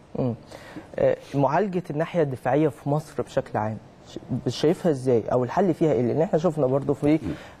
Speaker 1: معالجه الناحيه الدفاعيه في مصر بشكل عام شايفها ازاي او الحل فيها ايه؟ لان احنا شفنا برضو في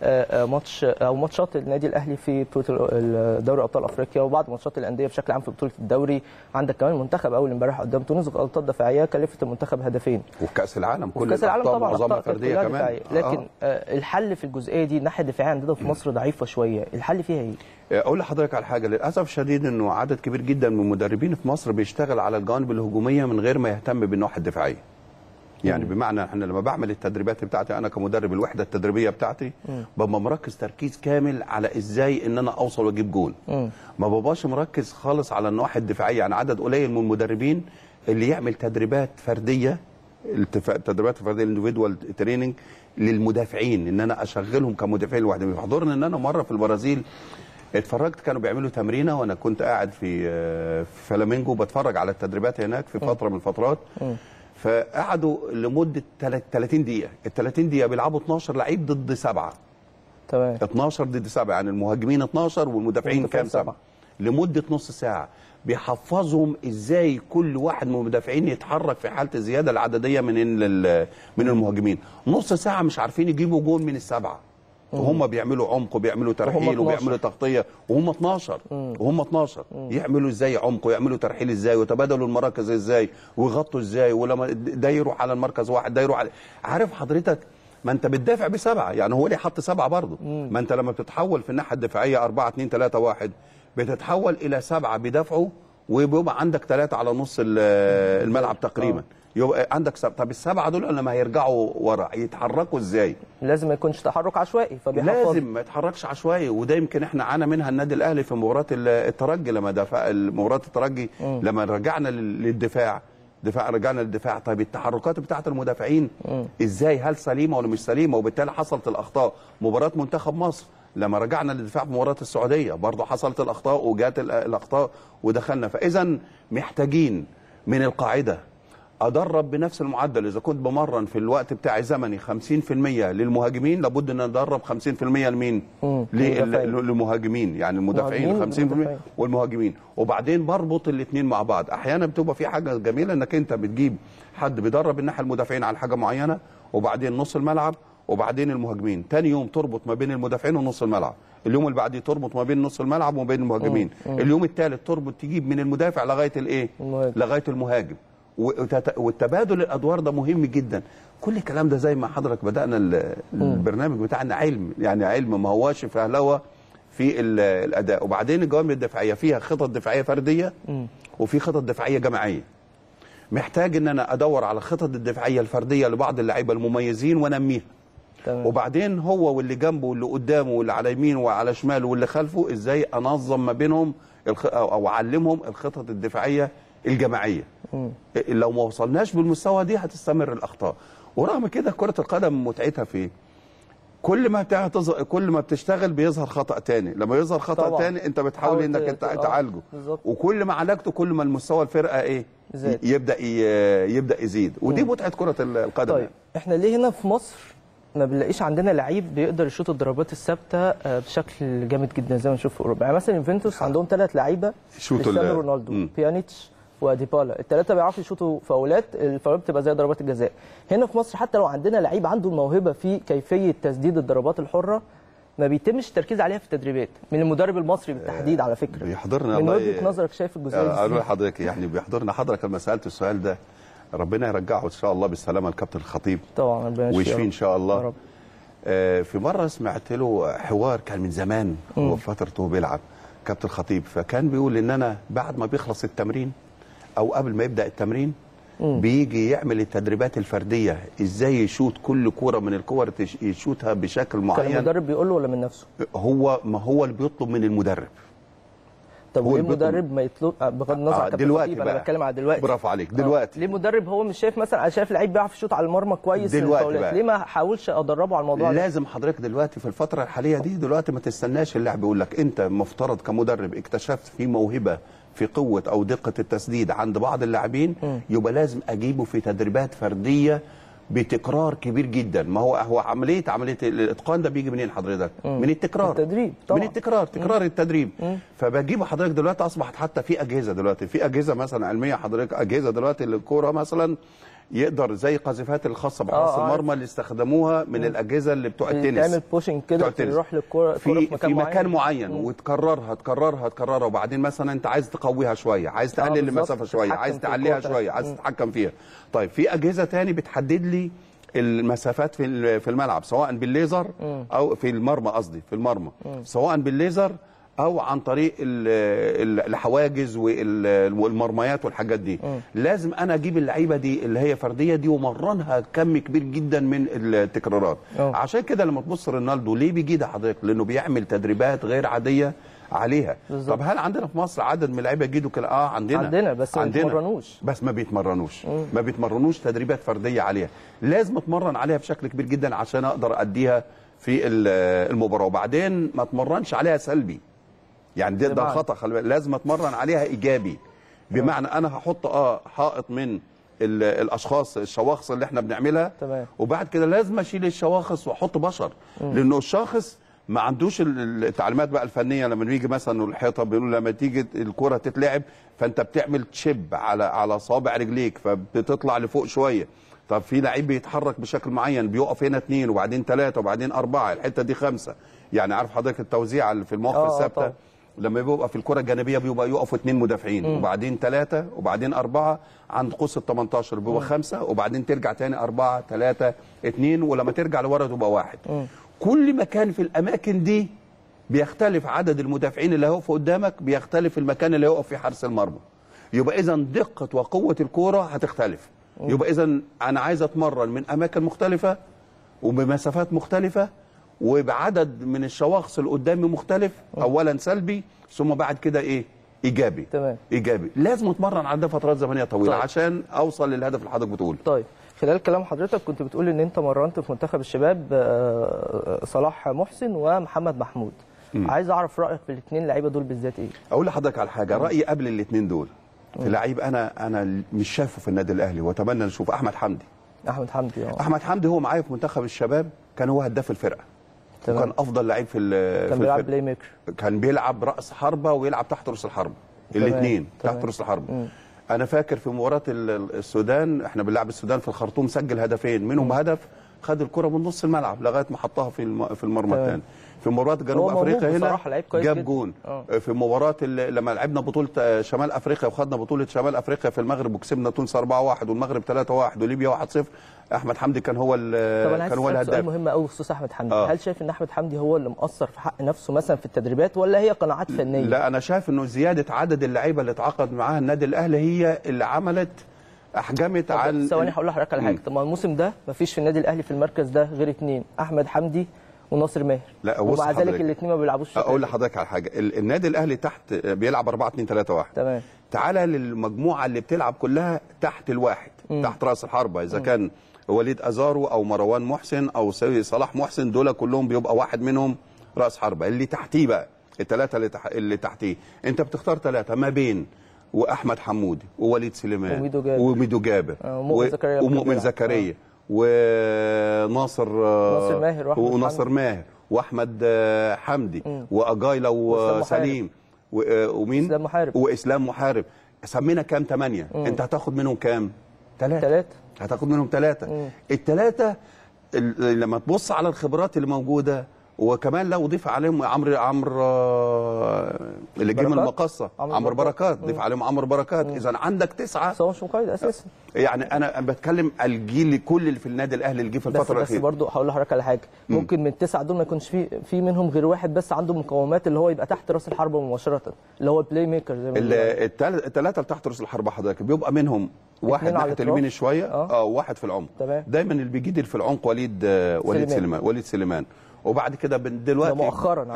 Speaker 1: ماتشات النادي الاهلي في بطوله دوري ابطال افريقيا وبعض ماتشات الانديه بشكل عام في بطوله الدوري، عندك كمان منتخب اول امبارح قدام تونس غلطات دفاعيه كلفت المنتخب هدفين،
Speaker 2: وفي كاس العالم كل
Speaker 1: كاس العالم طبعا
Speaker 2: معظمها فرديه كمان.
Speaker 1: لكن الحل في الجزئيه دي الناحيه الدفاعيه عندنا في مصر ضعيفه شويه، الحل فيها ايه؟
Speaker 2: اقول لحضرتك على حاجه، للاسف الشديد انه عدد كبير جدا من المدربين في مصر بيشتغل على الجوانب الهجوميه من غير ما يهتم بالناحيه الدفاعيه. يعني بمعنى احنا لما بعمل التدريبات بتاعتي انا كمدرب، الوحده التدريبيه بتاعتي ببقى مركز تركيز كامل على ازاي ان انا اوصل واجيب جول، ما ببقاش مركز خالص على النواحي الدفاعيه. يعني عدد قليل من المدربين اللي يعمل تدريبات فرديه، التدريبات الفرديه الانديفيدوال تريننج للمدافعين، ان انا اشغلهم كمدافعين لوحدهم. حضرنا ان انا مره في البرازيل اتفرجت، كانوا بيعملوا تمرينه وانا كنت قاعد في فلامينجو بتفرج على التدريبات هناك في فتره من الفترات، فقعدوا لمده 30 دقيقه، ال 30 دقيقه بيلعبوا 12 لعيب ضد 7.
Speaker 1: تمام.
Speaker 2: 12 ضد 7، يعني المهاجمين 12 والمدافعين كام؟ 7 لمده نص ساعه. بيحفظهم ازاي كل واحد من المدافعين يتحرك في حاله الزياده العدديه من المهاجمين. نص ساعه مش عارفين يجيبوا جول من ال7، وهم بيعملوا عمق وبيعملوا ترحيل وبيعملوا تغطيه، وهم 12 يعملوا ازاي عمق ويعملوا ترحيل ازاي وتبادلوا المراكز ازاي ويغطوا ازاي، ولما ده يروح على المركز واحد ده يروح على، عارف حضرتك ما انت بتدافع ب7، يعني هو ليه حط 7 برضه؟ ما انت لما بتتحول في الناحيه الدفاعيه 4-2-3-1 بتتحول الى 7 بيدافعوا وبيبقى عندك 3 على نص الملعب تقريبا. يبقى عندك طب ال7 دول لما هيرجعوا ورا يتحركوا ازاي؟
Speaker 1: لازم ما يكونش تحرك عشوائي،
Speaker 2: لازم ما يتحركش عشوائي، وده يمكن احنا عانى منها النادي الاهلي في مباراه الترجي. لما مباراه الترجي لما رجعنا للدفاع، رجعنا للدفاع، طيب التحركات بتاعه المدافعين ازاي؟ هل سليمه ولا مش سليمه؟ وبالتالي حصلت الاخطاء. مباراه منتخب مصر لما رجعنا للدفاع في مباراه السعوديه برضه حصلت الاخطاء وجات الاخطاء ودخلنا. فاذا محتاجين من القاعده ادرب بنفس المعدل. اذا كنت بمرن في الوقت بتاعي زمني 50% للمهاجمين، لابد ان ادرب 50% لمين؟ للمهاجمين، يعني المدافعين 50% والمهاجمين، وبعدين بربط الاثنين مع بعض. احيانا بتبقى في حاجه جميله انك انت بتجيب حد بيدرب الناحيه المدافعين على حاجه معينه، وبعدين نص الملعب، وبعدين المهاجمين. تاني يوم تربط ما بين المدافعين ونص الملعب، اليوم اللي بعديه تربط ما بين نص الملعب وما بين المهاجمين، اليوم الثالث تربط تجيب من المدافع لغايه الايه؟ لغايه المهاجم. والتبادل الادوار ده مهم جدا. كل الكلام ده زي ما حضرتك بدانا البرنامج بتاعنا علم، يعني علم، ما هواش فهلوه في الاداء. وبعدين الجوانب الدفاعيه فيها خطط دفاعيه فرديه وفي خطط دفاعيه جماعيه. محتاج ان انا ادور على الخطط الدفاعيه الفرديه لبعض اللعيبه المميزين وانميها. وبعدين هو واللي جنبه واللي قدامه واللي على يمينه وعلى شماله واللي خلفه ازاي انظم ما بينهم او اعلمهم الخطط الدفاعيه الجماعيه. لو ما وصلناش بالمستوى دي هتستمر الاخطاء. ورغم كده كره القدم متعتها في ايه؟ كل ما بتشتغل بيظهر خطا تاني، لما يظهر خطا تاني انت بتحاول انك انت تعالجه، وكل ما عالجته كل ما المستوى الفرقه ايه؟ يبدا يزيد، ودي متعه كره القدم.
Speaker 1: طيب احنا ليه هنا في مصر ما بنلاقيش عندنا لعيب بيقدر يشوط الضربات الثابته بشكل جامد جدا زي ما نشوف في اوروبا؟ يعني مثلا يوفنتوس عندهم 3 لعيبه، كريستيانو رونالدو، بيانيتش وديبالا، ال3 بيعرفوا يشوطوا فاولات، الفاولات بتبقى زي ضربات الجزاء. هنا في مصر حتى لو عندنا لعيب عنده الموهبه في كيفيه تسديد الضربات الحره ما بيتمش التركيز عليها في التدريبات من المدرب المصري بالتحديد على فكره.
Speaker 2: بيحضرنا
Speaker 1: من وجهه نظرك شايف الجزئيه دي؟
Speaker 2: اقول لحضرتك يعني بيحضرنا حضرتك لما سالت السؤال ده، ربنا يرجعه ان شاء الله بالسلامه الكابتن الخطيب
Speaker 1: طبعا، ربنا
Speaker 2: ويشفيه ان شاء الله. في مره سمعت له حوار كان من زمان، هو في فترته بيلعب كابتن الخطيب، فكان بيقول ان انا بعد ما بيخلص التمرين او قبل ما يبدا التمرين بيجي يعمل التدريبات الفرديه، ازاي يشوط كل كوره من الكور يشوطها بشكل معين.
Speaker 1: كان المدرب بيقول له ولا من نفسه؟
Speaker 2: ما هو اللي بيطلب من المدرب.
Speaker 1: طب ليه المدرب ما يطلب بغض النظر عن
Speaker 2: دلوقتي
Speaker 1: انا بتكلم على دلوقتي.
Speaker 2: برافو عليك. دلوقتي
Speaker 1: ليه المدرب هو مش شايف مثلا، انا شايف لعيب بيعرف يشوط على المرمى كويس
Speaker 2: دلوقتي
Speaker 1: ليه ما حاولش ادربه على الموضوع ده؟
Speaker 2: لازم حضرتك دلوقتي في الفتره الحاليه دي دلوقتي ما تستناش اللاعب يقول لك، انت مفترض كمدرب اكتشفت في موهبه في قوه او دقه التسديد عند بعض اللاعبين، يبقى لازم اجيبه في تدريبات فرديه بتكرار كبير جدا. ما هو عمليه الاتقان ده بيجي منين حضرتك؟ من التكرار،
Speaker 1: التدريب طبعا.
Speaker 2: من تكرار التدريب. فبجيبه حضرتك دلوقتي اصبحت حتى في اجهزه دلوقتي، في اجهزه مثلا علميه حضرتك، اجهزه دلوقتي للكوره مثلا يقدر زي قذيفات الخاصه بحراس المرمى اللي استخدموها من الاجهزه اللي بتوع التنس،
Speaker 1: تعمل بوشنج كده يروح للكوره
Speaker 2: في مكان معين وتكررها وبعدين مثلا انت عايز تقويها شويه، عايز تقلل المسافه شويه، عايز تعليها شويه، عايز تتحكم فيها. طيب في اجهزه ثاني بتحدد لي المسافات في الملعب، سواء بالليزر او في المرمى، قصدي في المرمى، سواء بالليزر او عن طريق الحواجز والمرميات والحاجات دي. لازم انا اجيب اللعيبه دي اللي هي فرديه دي ومرنها كم كبير جدا من التكرارات. عشان كده لما تبص رونالدو ليه بيجي ده حضرتك؟ لانه بيعمل تدريبات غير عاديه عليها. بالزبط. طب هل عندنا في مصر عدد من اللعيبه يجيدوا كده؟ عندنا
Speaker 1: بس ما بيتمرنوش،
Speaker 2: ما بيتمرنوش تدريبات فرديه عليها. لازم اتمرن عليها بشكل كبير جدا عشان اقدر اديها في المباراه، وبعدين ما اتمرنش عليها سلبي. يعني ده خطا، خلي بالك، لازم اتمرن عليها ايجابي. بمعنى انا هحط حائط من الاشخاص الشواخص اللي احنا بنعملها،
Speaker 1: تمام.
Speaker 2: وبعد كده لازم اشيل الشواخص واحط بشر، لانه الشاخص ما عندوش التعليمات بقى الفنيه. لما بيجي مثلا الحيطه بيقولوا لما تيجي الكره تتلعب فانت بتعمل تشيب على صابع رجليك فبتطلع لفوق شويه. طب في لعيب بيتحرك بشكل معين، بيقف هنا 2 وبعدين 3 وبعدين 4، الحته دي 5. يعني عارف حضرتك التوزيع في المواقف الثابته لما بيبقى في الكره الجانبيه بيبقى يقفوا 2 مدافعين وبعدين 3 وبعدين 4 عند قوس ال 18 بيبقى 5 وبعدين ترجع تاني 4 3 2، ولما ترجع لورا تبقى 1. كل مكان في الاماكن دي بيختلف عدد المدافعين اللي هيقفوا قدامك، بيختلف المكان اللي هيقف فيه حارس المرمى. يبقى اذا دقه وقوه الكوره هتختلف. يبقى اذا انا عايز اتمرن من اماكن مختلفه وبمسافات مختلفه وبعدد من الشواخص اللي قدامي مختلف. اولا سلبي ثم بعد كده ايه؟ ايجابي.
Speaker 1: تمام.
Speaker 2: ايجابي. لازم اتمرن على ده فترات زمنيه طويله عشان اوصل للهدف اللي حضرتك بتقوله.
Speaker 1: طيب خلال كلام حضرتك كنت بتقول ان انت مرنت في منتخب الشباب صلاح محسن ومحمد محمود. عايز اعرف رايك في الاثنين لعيبه دول بالذات ايه؟
Speaker 2: اقول لحضرتك على حاجه، رايي قبل الاثنين دول في لعيب انا مش شايفه في النادي الاهلي واتمنى نشوف احمد حمدي. احمد حمدي هو معايا في منتخب الشباب، كان هو هداف الفرقه. تمام. وكان افضل لعيب
Speaker 1: كان بيلعب بلاي ميكر،
Speaker 2: كان بيلعب راس حربه ويلعب تحت راس الحربه، الاثنين تحت راس الحربه. انا فاكر في مباراه السودان، احنا بنلعب السودان في الخرطوم، سجل هدفين، منهم هدف خد الكره من نص الملعب لغايه ما حطها في المرمى الثاني. في مباراه جنوب افريقيا هنا جاب جون. في مباراه لما لعبنا بطوله شمال افريقيا وخدنا بطوله شمال افريقيا في المغرب وكسبنا تونس 4-1 والمغرب 3-1 وليبيا 1-0، احمد حمدي كان هو الهداف.
Speaker 1: سؤال مهم قوي بخصوص احمد حمدي، هل شايف ان احمد حمدي هو اللي مقصر في حق نفسه مثلا في التدريبات ولا هي قناعات فنيه؟
Speaker 2: لا، انا شايف انه زياده عدد اللعيبه اللي اتعاقد معاها النادي الاهلي هي اللي عملت احجمت عن.
Speaker 1: ثواني هقول لحضرتك على حاجه. طب ما الموسم ده ما فيش في النادي الاهلي في المركز ده غير 2، احمد حمدي وناصر ماهر.
Speaker 2: لا،
Speaker 1: ومع ذلك الاثنين ما بيلعبوش.
Speaker 2: اقول لحضرتك على حاجه، النادي الاهلي تحت بيلعب 4-2-3-1.
Speaker 1: تمام.
Speaker 2: تعالى للمجموعه اللي بتلعب كلها تحت الواحد، تحت راس الحربه، اذا كان وليد ازارو او مروان محسن او صلاح محسن، دول كلهم بيبقى واحد منهم راس حربه. اللي تحتيه بقى الثلاثه اللي تحتيه انت بتختار 3 ما بين واحمد حمودي ووليد سليمان وميدو جابر ومؤمن زكريا وناصر ماهر واحمد حمدي واجايلا وسليم ومين واسلام محارب. سمينا كام؟ 8. انت هتاخد منهم كام؟ 3. هتاخد منهم 3. ال3 لما تبص على الخبرات اللي موجوده وكمان لو ضيف عليهم عمرو اللي جه من المقصه، عمرو بركات، ضيف عليهم عمرو بركات، اذا عندك 9.
Speaker 1: بس هو مش مقيد اساسا.
Speaker 2: يعني انا بتكلم الجيل كل اللي في النادي الاهلي اللي جه في الفتره الاخيره.
Speaker 1: بس برضه هقول لحضرتك على حاجه، ممكن من ال9 دول ما يكونش في منهم غير واحد بس عنده مقومات اللي هو يبقى تحت راس الحربه مباشره، اللي هو البلاي ميكر زي ما
Speaker 2: الثلاثه اللي تحت راس الحربه حضرتك بيبقى منهم واحد ناحيه اليمين شويه وواحد في العمق. دايما اللي بيجيد اللي في العمق وليد سليمان. وبعد كده دلوقتي
Speaker 1: مؤخرا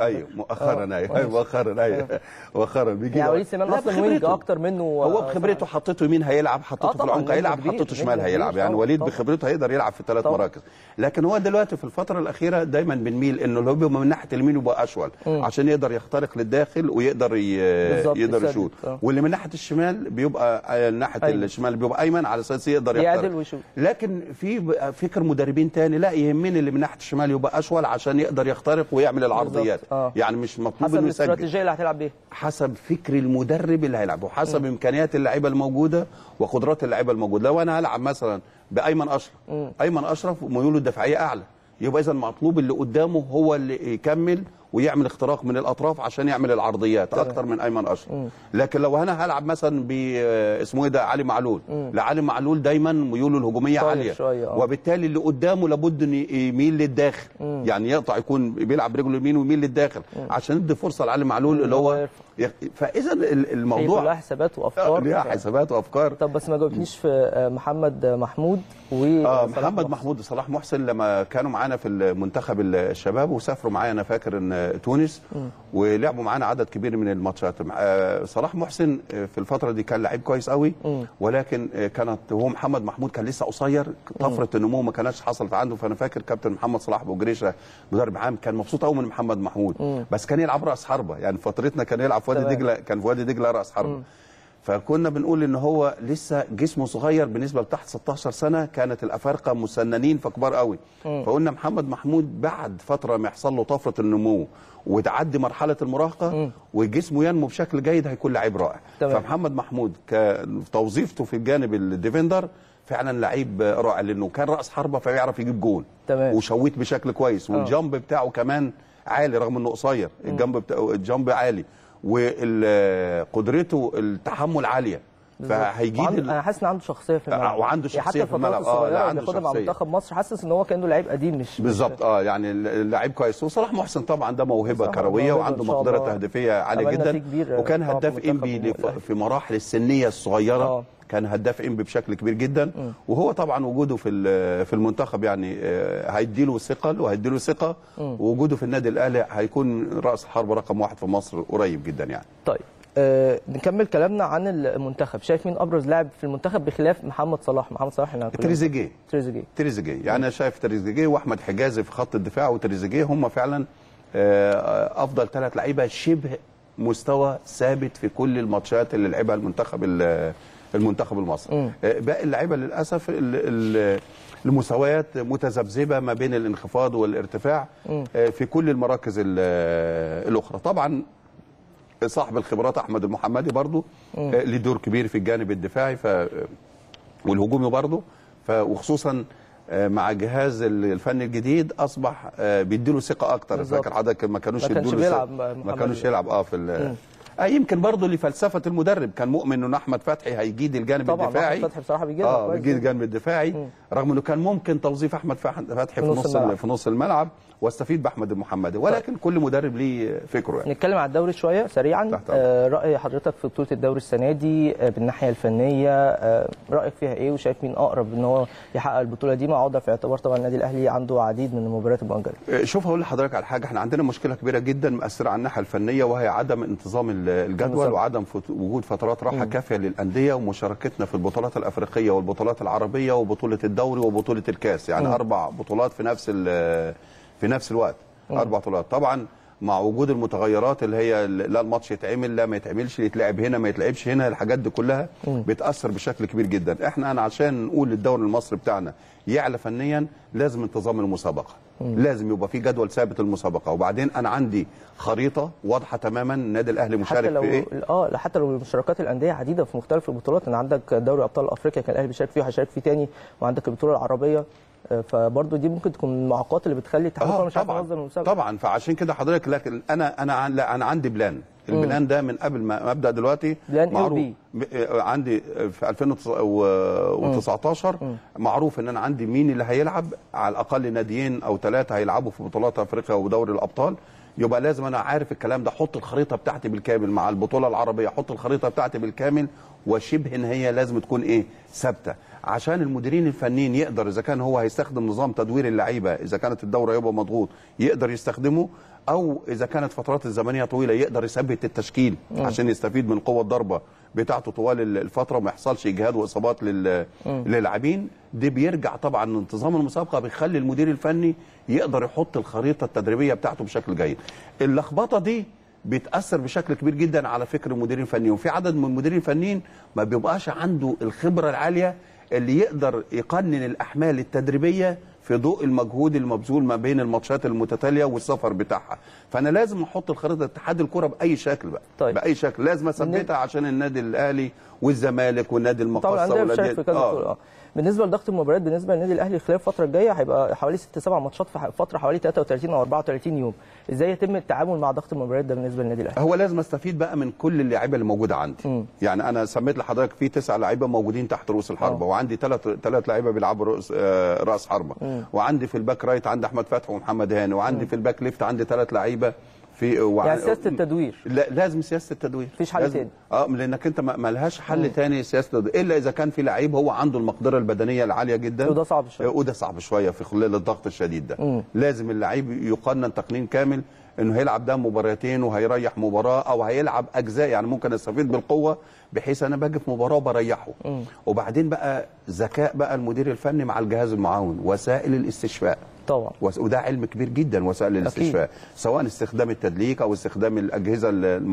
Speaker 2: مؤخرا بيجي
Speaker 1: يعني وليد سليمان اصلا وينج اكتر منه.
Speaker 2: هو بخبرته حطيته يمين هيلعب، حطيته في العمق هيلعب، حطيته شمال هيلعب. يعني وليد بخبرته هيقدر يلعب في 3 مراكز. لكن هو دلوقتي في الفتره الاخيره دايما بنميل انه اللي هو بيبقى من ناحيه اليمين يبقى اشول عشان يقدر يخترق للداخل ويقدر يقدر يشوط، واللي من ناحيه الشمال بيبقى ناحيه الشمال بيبقى ايمن على اساس يقدر يخترق. لكن في فكر مدربين تاني لا يهمني اللي من ناحيه الشمال يبقى اشول عشان يقدر يخترق ويعمل العرضيات. يعني مش مطلوب انه يسجل،
Speaker 1: حسب الاستراتيجيه اللي هتلعب بيها،
Speaker 2: حسب فكر المدرب اللي هيلعبه، وحسب امكانيات اللعيبه الموجوده وقدرات اللعيبه الموجوده. لو انا هلعب مثلا بايمن اشرف، ايمن اشرف ميوله الدفاعيه اعلى، يبقى اذا مطلوب اللي قدامه هو اللي يكمل ويعمل اختراق من الاطراف عشان يعمل العرضيات اكتر من ايمن اشرف. لكن لو انا هلعب مثلا اسمه ايه ده علي معلول، علي معلول دايما ميوله الهجوميه عاليه، وبالتالي اللي قدامه لابد ان يميل للداخل، يعني يقطع يكون بيلعب برجله اليمين ويميل للداخل عشان يدي فرصه لعلي معلول اللي هو فاذا الموضوع
Speaker 1: لها حسابات وافكار.
Speaker 2: ليها حسابات وافكار.
Speaker 1: طب بس ما جاوبتنيش في محمد محمود
Speaker 2: محمد محمود وصلاح محسن لما كانوا معانا في المنتخب الشباب وسافروا معايا انا فاكر ان تونس ولعبوا معانا عدد كبير من الماتشات. صلاح محسن في الفتره دي كان لعيب كويس قوي، ولكن كانت هو محمد محمود كان لسه قصير، طفره النمو ما كانتش حصلت عنده. فانا فاكر كابتن محمد صلاح ابو جريشه مدرب عام كان مبسوط قوي من محمد محمود، بس كان يلعب راس حربه. يعني فترتنا كان يلعب في وادي دجله، كان في وادي دجله راس حربه. فكنا بنقول ان هو لسه جسمه صغير بالنسبه لتحت 16 سنه، كانت الافارقه مسننين فكبار قوي. فقلنا محمد محمود بعد فتره ما يحصل له طفره النمو وتعدي مرحله المراهقه وجسمه ينمو بشكل جيد هيكون لعيب رائع. فمحمد محمود كتوظيفته في الجانب الديفندر فعلا لعيب رائع، لانه كان راس حربه فيعرف يجيب جول وشويت بشكل كويس، والجامب بتاعه كمان عالي رغم انه قصير، الجامب عالي، وقدرته التحمل عاليه. فهيجيب
Speaker 1: انا حاسس ان عنده شخصيه في الملعب،
Speaker 2: وعنده شخصيه في الملعب.
Speaker 1: لا عنده شخصيه مع منتخب مصر، حاسس ان هو كانه لعيب قديم مش
Speaker 2: بالظبط. يعني لعيب كويس. وصلاح محسن طبعا ده موهبه كرويه وعنده مقدره تهديفيه عاليه جدا، وكان هداف انبي في مراحل السنيه الصغيره. كان هداف انبي بشكل كبير جدا. وهو طبعا وجوده في المنتخب يعني هيديله ثقل وهيديله ثقه، ووجوده في النادي الاهلي هيكون راس الحرب رقم 1 في مصر قريب جدا يعني.
Speaker 1: طيب نكمل كلامنا عن المنتخب. شايف مين ابرز لاعب في المنتخب بخلاف محمد صلاح؟ محمد صلاح
Speaker 2: تريزيجيه يعني انا شايف تريزيجيه واحمد حجازي في خط الدفاع، وتريزيجيه هم فعلا افضل 3 لعيبه شبه مستوى ثابت في كل الماتشات اللي لعبها المنتخب المصري. باقي اللعيبه للاسف المستويات متذبذبه ما بين الانخفاض والارتفاع في كل المراكز الاخرى. طبعا صاحب الخبرات احمد المحمدي برضه له دور كبير في الجانب الدفاعي والهجومي برضه، وخصوصا مع جهاز الفني الجديد اصبح بيديله ثقه اكتر. فاكر حضرتك ما كانوش يلعب في يمكن برضه لفلسفه المدرب، كان مؤمن ان احمد فتحي هيجيد الجانب الدفاعي.
Speaker 1: احمد فتحي بصراحه
Speaker 2: بيجيد الجانب الدفاعي رغم انه كان ممكن توظيف احمد فتحي في نص الملعب واستفيد باحمد المحمدي، ولكن كل مدرب ليه فكره يعني.
Speaker 1: نتكلم على الدوري شويه سريعا. راي حضرتك في بطوله الدوري السنه دي بالناحيه الفنيه، رايك فيها ايه؟ وشايف مين اقرب ان هو يحقق البطوله دي، مع عوده في اعتبار طبعا النادي الاهلي عنده عديد من المباريات المؤجله؟
Speaker 2: شوف هقول لحضرتك على حاجه، احنا عندنا مشكله كبيره جدا مأثره على الناحيه الفنيه، وهي عدم انتظام الجدول وعدم وجود فترات راحه كافيه للانديه، ومشاركتنا في البطولات الافريقيه والبطولات العربيه وبطوله الدوري وبطوله الكاس، يعني 4 بطولات في نفس الوقت. 4 بطولات. طبعا مع وجود المتغيرات اللي هي لا الماتش يتعمل لا ما يتعملش، يتلعب هنا ما يتلعبش هنا، الحاجات دي كلها بتاثر بشكل كبير جدا. احنا عشان نقول الدوري المصري بتاعنا يعلى فنيا لازم انتظام المسابقه، لازم يبقى في جدول ثابت للمسابقه، وبعدين انا عندي خريطه واضحه تماما النادي الاهلي مشارك في ايه.
Speaker 1: حتى لو مشاركات الانديه عديده في مختلف البطولات، ان عندك دوري ابطال افريقيا كان الاهلي بيشارك فيه وهيشارك فيه تاني، وعندك البطوله العربيه فبرضه دي ممكن تكون من المعوقات اللي بتخلي اتحاد الكوره مش عارف ينظم المسابقه.
Speaker 2: طبعا، فعشان كده حضرتك، لكن انا عندي بلان. البلان ده من قبل ما ابدا دلوقتي معروف. عندي في 2019 معروف ان انا عندي مين اللي هيلعب، على الاقل ناديين او 3 هيلعبوا في بطولات افريقيا ودوري الابطال. يبقى لازم انا عارف الكلام ده، احط الخريطه بتاعتي بالكامل مع البطوله العربيه، احط الخريطه بتاعتي بالكامل، وشبه ان هي لازم تكون ايه ثابته، عشان المديرين الفنيين يقدر اذا كان هو هيستخدم نظام تدوير اللعيبه، اذا كانت الدوره يبقى مضغوط يقدر يستخدمه، او اذا كانت فترات الزمنيه طويله يقدر يثبت التشكيل عشان يستفيد من قوه الضربه بتاعته طوال الفتره وما يحصلش اجهاد واصابات للاعبين. دي بيرجع طبعا انتظام المسابقه، بيخلي المدير الفني يقدر يحط الخريطه التدريبيه بتاعته بشكل جيد. اللخبطه دي بيتاثر بشكل كبير جدا على فكر المديرين الفنيين، وفي عدد من المديرين الفنيين ما بيبقاش عنده الخبره العاليه اللي يقدر يقنن الاحمال التدريبيه في ضوء المجهود المبذول ما بين الماتشات المتتاليه والسفر بتاعها. فانا لازم احط الخريطه اتحاد الكره باي شكل بقى.
Speaker 1: طيب.
Speaker 2: باي شكل لازم اثبتها عشان النادي الاهلي والزمالك والنادي المقصه
Speaker 1: والنادي بالنسبه لضغط المباريات بالنسبه للنادي الاهلي خلال الفتره الجايه هيبقى حوالي 6-7 ماتشات في فتره حوالي 33 او 34 يوم. ازاي يتم التعامل مع ضغط المباريات ده بالنسبه للنادي الاهلي؟
Speaker 2: هو لازم استفيد بقى من كل اللعيبه اللي موجوده عندي. يعني انا سميت لحضرتك في 9 لعيبه موجودين تحت رؤوس الحربه، وعندي 3 لعيبه بيلعبوا راس حربه، وعندي في الباك رايت عندي احمد فتحي ومحمد هاني، وعندي في الباك ليفت عندي 3 لعيبه في
Speaker 1: يعني سياسه التدوير.
Speaker 2: لا، لازم سياسه التدوير،
Speaker 1: مفيش حل تاني.
Speaker 2: لانك انت ما لهاش حل تاني سياسه التدوير الا اذا كان في لعيب هو عنده المقدره البدنيه العاليه جدا،
Speaker 1: وده صعب شويه
Speaker 2: في خلال الضغط الشديد ده. لازم اللعيب يقنن تقنين كامل انه هيلعب ده مباراتين وهيريح مباراه، او هيلعب اجزاء، يعني ممكن استفيد بالقوه بحيث انا باجي في مباراه وبريحه. وبعدين بقى ذكاء بقى المدير الفني مع الجهاز المعاون، وسائل الاستشفاء
Speaker 1: طبعا،
Speaker 2: وده علم كبير جدا، وسائل الاستشفاء، سواء استخدام التدليك او استخدام الاجهزه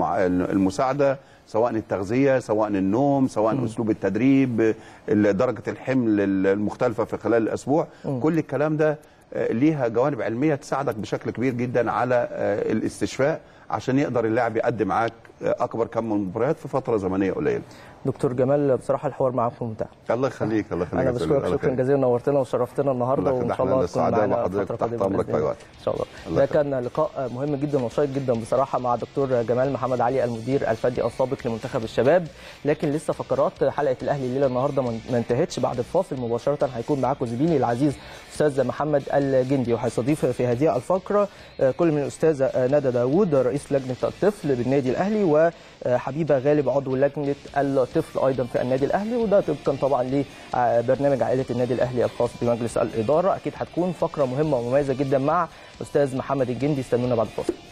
Speaker 2: المساعده، سواء التغذيه، سواء النوم، سواء اسلوب التدريب، درجه الحمل المختلفه في خلال الاسبوع. كل الكلام ده ليها جوانب علميه تساعدك بشكل كبير جدا على الاستشفاء، عشان يقدر اللاعب يقدم معاك اكبر كم من المباريات في فتره زمنيه قليله.
Speaker 1: دكتور جمال، بصراحه الحوار معاكم ممتع.
Speaker 2: الله يخليك، الله يخليك.
Speaker 1: انا بشكرك شكرا جزيلا، نورتنا وشرفتنا النهارده، وان شاء الله تكون معانا
Speaker 2: فتره قادمه ان
Speaker 1: شاء الله. ده كان لقاء مهم جدا وشيق جدا بصراحه مع دكتور جمال محمد علي المدير الفني السابق لمنتخب الشباب. لكن لسه فقرات حلقه الاهلي الليله النهارده ما انتهتش. بعد الفاصل مباشره هيكون معاكم زميلي العزيز استاذ محمد الجندي، وهيستضيف في هذه الفقره كل من الاستاذه ندى داوود رئيس لجنه الطفل بالنادي الاهلي، وحبيبه غالب عضو لجنه الطفل ايضا في النادي الاهلي، وده طبقا طبعا لبرنامج عائله النادي الاهلي الخاص بمجلس الاداره. اكيد هتكون فقره مهمه ومميزه جدا مع استاذ محمد الجندي. استنونا بعد الفاصل.